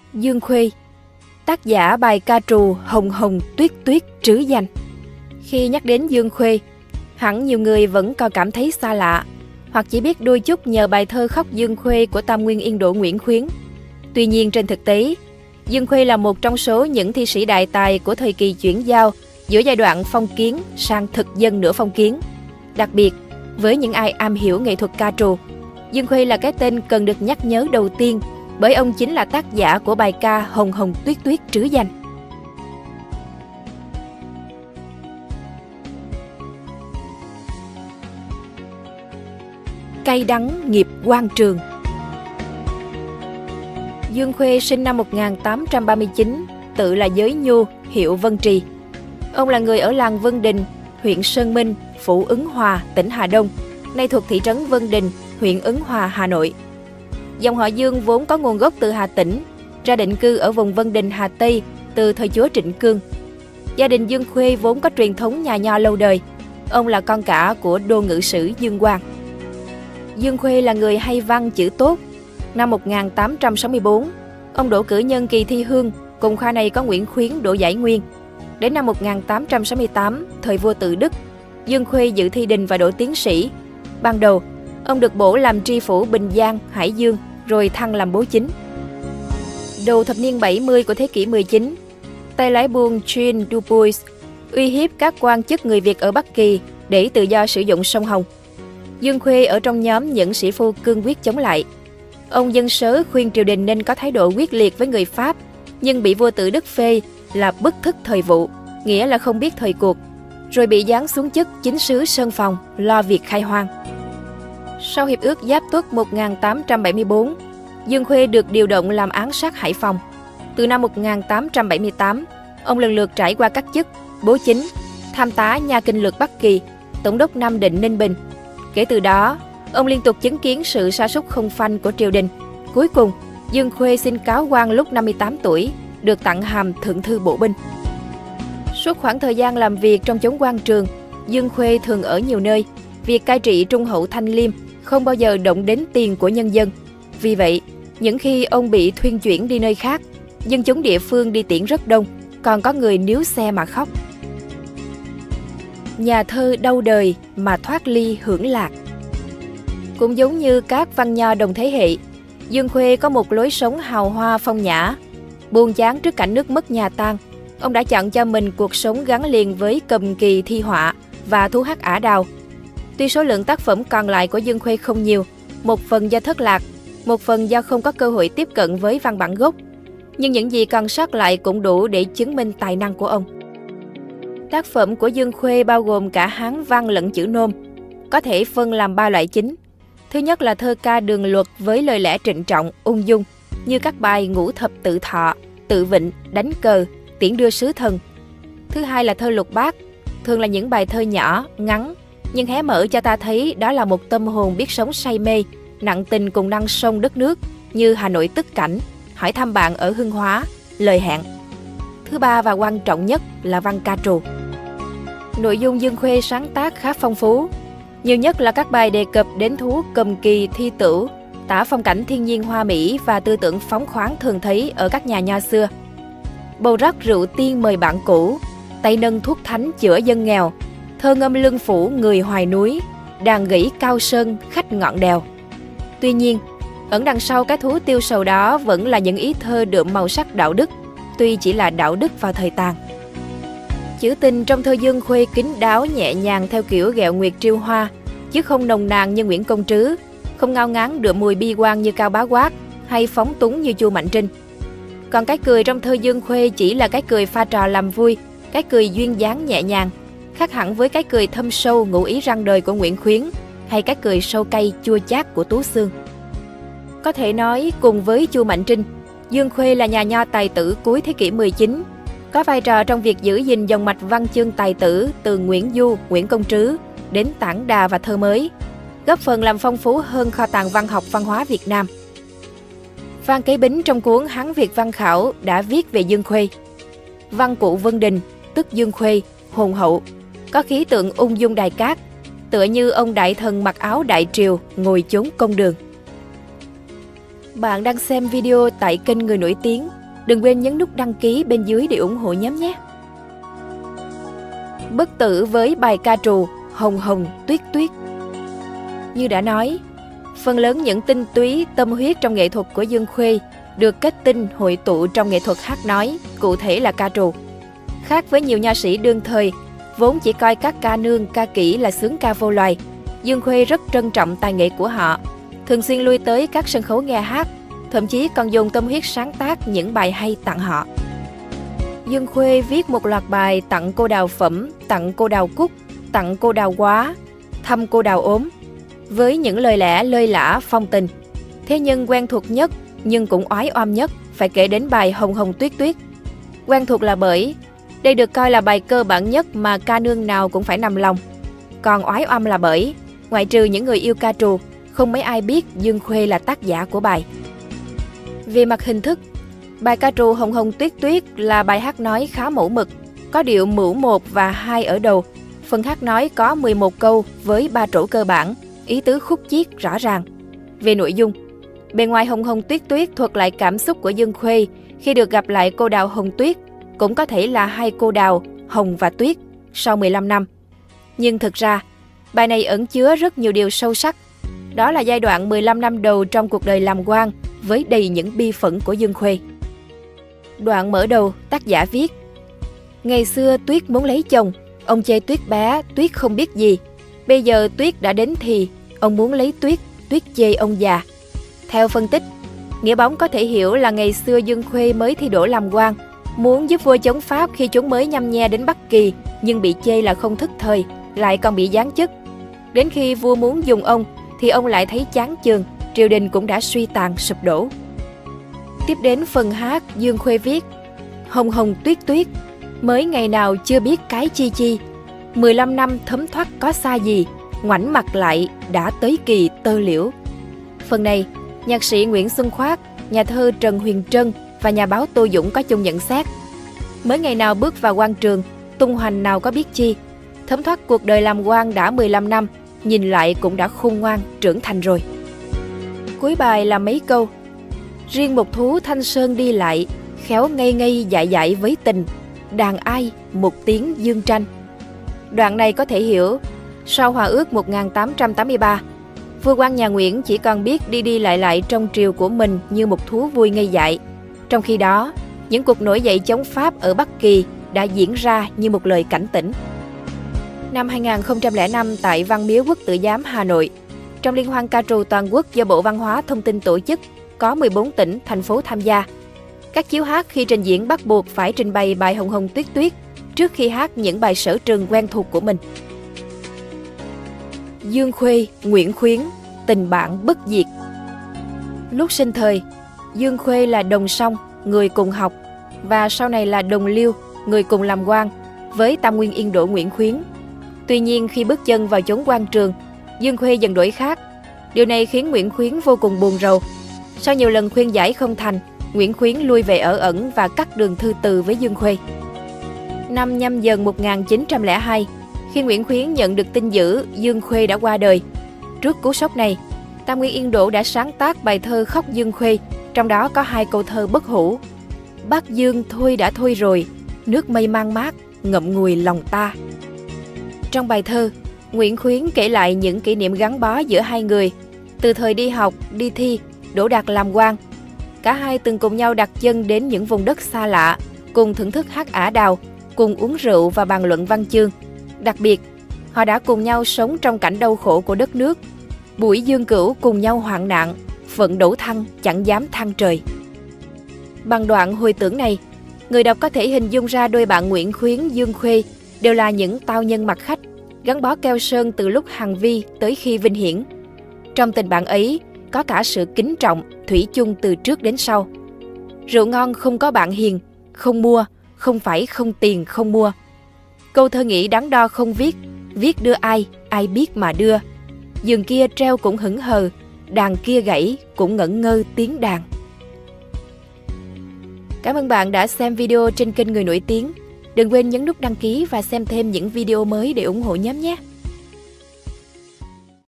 Dương Khuê, tác giả bài ca trù Hồng Hồng Tuyết Tuyết trứ danh. Khi nhắc đến Dương Khuê, hẳn nhiều người vẫn còn cảm thấy xa lạ, hoặc chỉ biết đôi chút nhờ bài thơ Khóc Dương Khuê của Tam Nguyên Yên Đỗ Nguyễn Khuyến. Tuy nhiên trên thực tế, Dương Khuê là một trong số những thi sĩ đại tài của thời kỳ chuyển giao giữa giai đoạn phong kiến sang thực dân nửa phong kiến. Đặc biệt, với những ai am hiểu nghệ thuật ca trù, Dương Khuê là cái tên cần được nhắc nhớ đầu tiên, bởi ông chính là tác giả của bài ca Hồng Hồng Tuyết Tuyết trứ danh. Cay đắng nghiệp quan trường. Dương Khuê sinh năm 1839, tự là Giới Nhu, hiệu Vân Trì. Ông là người ở làng Vân Đình, huyện Sơn Minh, phủ Ứng Hòa, tỉnh Hà Đông, nay thuộc thị trấn Vân Đình, huyện Ứng Hòa, Hà Nội. Dòng họ Dương vốn có nguồn gốc từ Hà Tĩnh, ra định cư ở vùng Vân Đình, Hà Tây từ thời chúa Trịnh Cương. Gia đình Dương Khuê vốn có truyền thống nhà nho lâu đời. Ông là con cả của đô ngự sử Dương Quang. Dương Khuê là người hay văn chữ tốt. Năm 1864, ông đỗ cử nhân kỳ thi hương, cùng khoa này có Nguyễn Khuyến đỗ giải nguyên. Đến năm 1868, thời vua Tự Đức, Dương Khuê dự thi đình và đỗ tiến sĩ. Ban đầu, ông được bổ làm tri phủ Bình Giang, Hải Dương, rồi thăng làm bố chính. Đầu thập niên 70 của thế kỷ 19, tay lái buôn Jean Dupuis uy hiếp các quan chức người Việt ở Bắc Kỳ để tự do sử dụng sông Hồng. Dương Khuê ở trong nhóm những sĩ phu cương quyết chống lại. Ông dân sớ khuyên triều đình nên có thái độ quyết liệt với người Pháp, nhưng bị vua Tự Đức phê là bức thức thời vụ, nghĩa là không biết thời cuộc, rồi bị giáng xuống chức chính sứ Sơn Phòng, lo việc khai hoang. Sau Hiệp ước Giáp Tuất 1874, Dương Khuê được điều động làm án sát Hải Phòng. Từ năm 1878, ông lần lượt trải qua các chức bố chính, tham tá nha kinh lược Bắc Kỳ, tổng đốc Nam Định, Ninh Bình. Kể từ đó, ông liên tục chứng kiến sự sa sút không phanh của triều đình. Cuối cùng, Dương Khuê xin cáo quan lúc 58 tuổi, được tặng hàm thượng thư bộ binh. Suốt khoảng thời gian làm việc trong chốn quan trường, Dương Khuê thường ở nhiều nơi. Việc cai trị trung hậu Thanh Liêm không bao giờ động đến tiền của nhân dân. Vì vậy, những khi ông bị thuyên chuyển đi nơi khác, dân chúng địa phương đi tiễn rất đông, còn có người níu xe mà khóc. Nhà thơ đau đời mà thoát ly hưởng lạc. Cũng giống như các văn nho đồng thế hệ, Dương Khuê có một lối sống hào hoa phong nhã. Buồn chán trước cảnh nước mất nhà tan, ông đã chọn cho mình cuộc sống gắn liền với cầm kỳ thi họa và thu hát ả đào. Tuy số lượng tác phẩm còn lại của Dương Khuê không nhiều, một phần do thất lạc, một phần do không có cơ hội tiếp cận với văn bản gốc, nhưng những gì còn sót lại cũng đủ để chứng minh tài năng của ông. Tác phẩm của Dương Khuê bao gồm cả Hán văn lẫn chữ nôm, có thể phân làm 3 loại chính. Thứ nhất là thơ ca đường luật với lời lẽ trịnh trọng, ung dung, như các bài Ngũ Thập Tự Thọ, Tự Vịnh, Đánh Cờ, Tiễn Đưa Sứ Thần. Thứ hai là thơ lục bát, thường là những bài thơ nhỏ, ngắn, nhưng hé mở cho ta thấy đó là một tâm hồn biết sống say mê, nặng tình cùng năng sông đất nước, như Hà Nội Tức Cảnh, Hỏi Thăm Bạn ở Hưng Hóa, Lời Hẹn. Thứ ba và quan trọng nhất là văn ca trù. Nội dung Dương Khuê sáng tác khá phong phú, nhiều nhất là các bài đề cập đến thú cầm kỳ thi tửu, tả phong cảnh thiên nhiên hoa mỹ và tư tưởng phóng khoáng thường thấy ở các nhà nho xưa. Bầu rót rượu tiên mời bạn cũ, tay nâng thuốc thánh chữa dân nghèo, thơ ngâm lưng phủ người hoài núi, đàn gãy cao sơn khách ngọn đèo. Tuy nhiên, ẩn đằng sau cái thú tiêu sầu đó vẫn là những ý thơ đượm màu sắc đạo đức, tuy chỉ là đạo đức vào thời tàn. Chữ tình trong thơ Dương Khuê kín đáo nhẹ nhàng theo kiểu ghẹo nguyệt triêu hoa, chứ không nồng nàn như Nguyễn Công Trứ, không ngao ngán đượm mùi bi quan như Cao Bá Quát, hay phóng túng như Chu Mạnh Trinh. Còn cái cười trong thơ Dương Khuê chỉ là cái cười pha trò làm vui, cái cười duyên dáng nhẹ nhàng, khác hẳn với cái cười thâm sâu ngụ ý răng đời của Nguyễn Khuyến, hay cái cười sâu cay chua chát của Tú Xương. Có thể nói, cùng với Chu Mạnh Trinh, Dương Khuê là nhà nho tài tử cuối thế kỷ 19, có vai trò trong việc giữ gìn dòng mạch văn chương tài tử từ Nguyễn Du, Nguyễn Công Trứ đến Tản Đà và thơ mới, góp phần làm phong phú hơn kho tàng văn học văn hóa Việt Nam. Phan Kế Bính trong cuốn Hán Việt Văn Khảo đã viết về Dương Khuê. Văn cụ Vân Đình, tức Dương Khuê, hồn hậu, có khí tượng ung dung đài cát, tựa như ông đại thần mặc áo đại triều ngồi chốn công đường. Bạn đang xem video tại kênh Người Nổi Tiếng. Đừng quên nhấn nút đăng ký bên dưới để ủng hộ nhóm nhé. Bất tử với bài ca trù Hồng Hồng Tuyết Tuyết. Như đã nói, phần lớn những tinh túy tâm huyết trong nghệ thuật của Dương Khuê được kết tinh hội tụ trong nghệ thuật hát nói, cụ thể là ca trù. Khác với nhiều nha sĩ đương thời, vốn chỉ coi các ca nương, ca kỹ là xướng ca vô loài, Dương Khuê rất trân trọng tài nghệ của họ, thường xuyên lui tới các sân khấu nghe hát, thậm chí còn dùng tâm huyết sáng tác những bài hay tặng họ. Dương Khuê viết một loạt bài tặng cô Đào Phẩm, tặng cô Đào Cúc, tặng cô Đào Quá, thăm cô Đào Ốm, với những lời lẽ lơi lả phong tình. Thế nhưng quen thuộc nhất, nhưng cũng oái oăm nhất, phải kể đến bài Hồng Hồng Tuyết Tuyết. Quen thuộc là bởi đây được coi là bài cơ bản nhất mà ca nương nào cũng phải nằm lòng. Còn oái oăm là bởi, ngoại trừ những người yêu ca trù, không mấy ai biết Dương Khuê là tác giả của bài. Về mặt hình thức, bài ca trù Hồng Hồng Tuyết Tuyết là bài hát nói khá mẫu mực, có điệu mũ 1 và 2 ở đầu. Phần hát nói có 11 câu với 3 trổ cơ bản, ý tứ khúc chiết rõ ràng. Về nội dung, bề ngoài Hồng Hồng Tuyết Tuyết thuật lại cảm xúc của Dương Khuê khi được gặp lại cô Đào Hồng Tuyết, cũng có thể là hai cô Đào, Hồng và Tuyết, sau 15 năm. Nhưng thực ra, bài này ẩn chứa rất nhiều điều sâu sắc. Đó là giai đoạn 15 năm đầu trong cuộc đời làm quan với đầy những bi phẫn của Dương Khuê. Đoạn mở đầu, tác giả viết: ngày xưa Tuyết muốn lấy chồng, ông chê Tuyết bé, Tuyết không biết gì. Bây giờ Tuyết đã đến thì, ông muốn lấy Tuyết, Tuyết chê ông già. Theo phân tích, nghĩa bóng có thể hiểu là ngày xưa Dương Khuê mới thi đỗ làm quan, muốn giúp vua chống Pháp khi chúng mới nhăm nhe đến Bắc Kỳ, nhưng bị chê là không thức thời, lại còn bị giáng chức. Đến khi vua muốn dùng ông, thì ông lại thấy chán chường, triều đình cũng đã suy tàn sụp đổ. Tiếp đến phần hát, Dương Khuê viết: Hồng Hồng Tuyết Tuyết, mới ngày nào chưa biết cái chi chi, 15 năm thấm thoát có xa gì, ngoảnh mặt lại đã tới kỳ tơ liễu. Phần này, nhạc sĩ Nguyễn Xuân Khoát, nhà thơ Trần Huyền Trân và nhà báo Tô Dũng có chung nhận xét: mới ngày nào bước vào quan trường, tung hoành nào có biết chi, thấm thoát cuộc đời làm quan đã 15 năm, nhìn lại cũng đã khôn ngoan, trưởng thành rồi. Cuối bài là mấy câu: riêng một thú thanh sơn đi lại, khéo ngây ngây dại dại với tình, đàn ai một tiếng dương tranh. Đoạn này có thể hiểu, sau Hòa ước 1883, vua quan nhà Nguyễn chỉ còn biết đi đi lại trong triều của mình như một thú vui ngây dại. Trong khi đó, những cuộc nổi dậy chống Pháp ở Bắc Kỳ đã diễn ra như một lời cảnh tỉnh. Năm 2005 tại Văn Miếu Quốc Tử Giám Hà Nội, trong Liên hoan ca trù toàn quốc do Bộ Văn hóa Thông tin tổ chức, có 14 tỉnh, thành phố tham gia. Các chiếu hát khi trình diễn bắt buộc phải trình bày bài Hồng Hồng Tuyết Tuyết trước khi hát những bài sở trường quen thuộc của mình. Dương Khuê, Nguyễn Khuyến, tình bạn bất diệt. Lúc sinh thời, Dương Khuê là đồng song, người cùng học, và sau này là đồng liêu, người cùng làm quan, với Tam Nguyên Yên Đỗ Nguyễn Khuyến. Tuy nhiên khi bước chân vào chốn quan trường, Dương Khuê dần đổi khác. Điều này khiến Nguyễn Khuyến vô cùng buồn rầu. Sau nhiều lần khuyên giải không thành, Nguyễn Khuyến lui về ở ẩn và cắt đường thư từ với Dương Khuê. Năm Nhâm Dần 1902, khi Nguyễn Khuyến nhận được tin dữ Dương Khuê đã qua đời, trước cú sốc này, Tam Nguyên Yên Đỗ đã sáng tác bài thơ khóc Dương Khuê, trong đó có 2 câu thơ bất hủ: Bắc Dương thôi đã thôi rồi, nước mây mang mát, ngậm ngùi lòng ta. Trong bài thơ, Nguyễn Khuyến kể lại những kỷ niệm gắn bó giữa hai người, từ thời đi học, đi thi, đỗ đạt làm quan. Cả hai từng cùng nhau đặt chân đến những vùng đất xa lạ, cùng thưởng thức hát ả đào, cùng uống rượu và bàn luận văn chương. Đặc biệt, họ đã cùng nhau sống trong cảnh đau khổ của đất nước. Buổi dương cửu cùng nhau hoạn nạn, phận đổ thăng chẳng dám than trời. Bằng đoạn hồi tưởng này, người đọc có thể hình dung ra đôi bạn Nguyễn Khuyến, Dương Khuê đều là những tao nhân mặt khách, gắn bó keo sơn từ lúc hằng vi tới khi vinh hiển. Trong tình bạn ấy, có cả sự kính trọng, thủy chung từ trước đến sau. Rượu ngon không có bạn hiền, không mua, không phải không tiền không mua. Câu thơ nghĩ đắn đo không viết, viết đưa ai, ai biết mà đưa. Giường kia treo cũng hững hờ, đàn kia gãy cũng ngẩn ngơ tiếng đàn. Cảm ơn bạn đã xem video trên kênh Người Nổi Tiếng. Đừng quên nhấn nút đăng ký và xem thêm những video mới để ủng hộ nhóm nhé!